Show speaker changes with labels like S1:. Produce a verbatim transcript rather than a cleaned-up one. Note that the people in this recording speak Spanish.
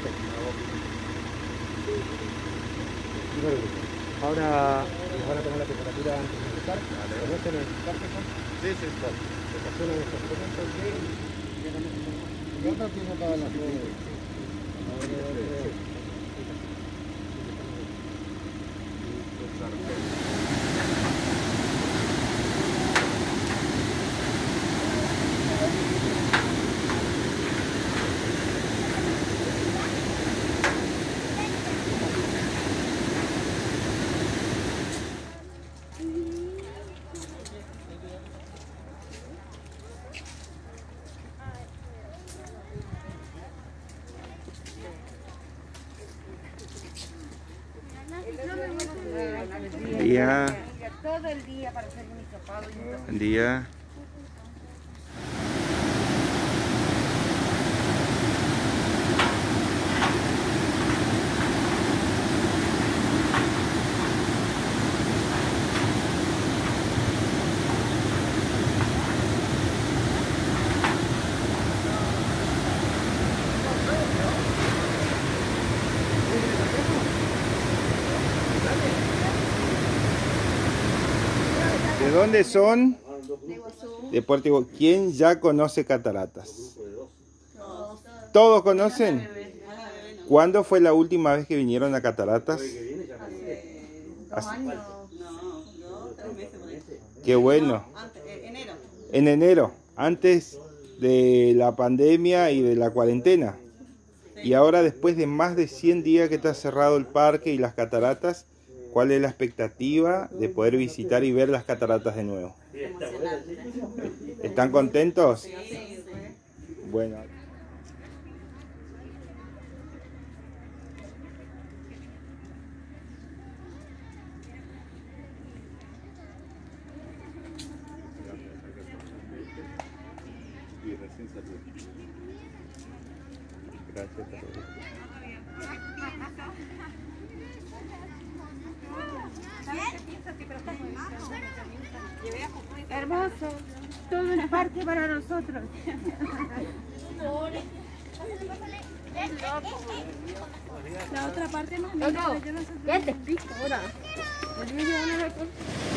S1: Primer grupo. Ahora les van a tomar la temperatura antes de empezar. ¿Conocen el Parkinson?
S2: Sí, sí, claro.
S1: Se estaciona en estos momentos y yo no tengo todas las
S3: Buen día.
S4: Todo el día para hacer un hisopado y un
S3: Buen día. ¿De dónde son? De Puerto Iguazú. ¿Quién ya conoce cataratas? ¿Todos conocen? ¿Cuándo fue la última vez que vinieron a cataratas?
S4: dos años. tres meses por ahí.
S3: Qué bueno.
S4: Enero.
S3: En enero, antes de la pandemia y de la cuarentena. Y ahora, después de más de cien días que está cerrado el parque y las cataratas, ¿cuál es la expectativa de poder visitar y ver las cataratas de nuevo? ¿Están contentos? Bueno. Gracias.
S4: Hermoso. Todo el parque para nosotros. La otra parte no.
S5: Loco, ya te explico ahora.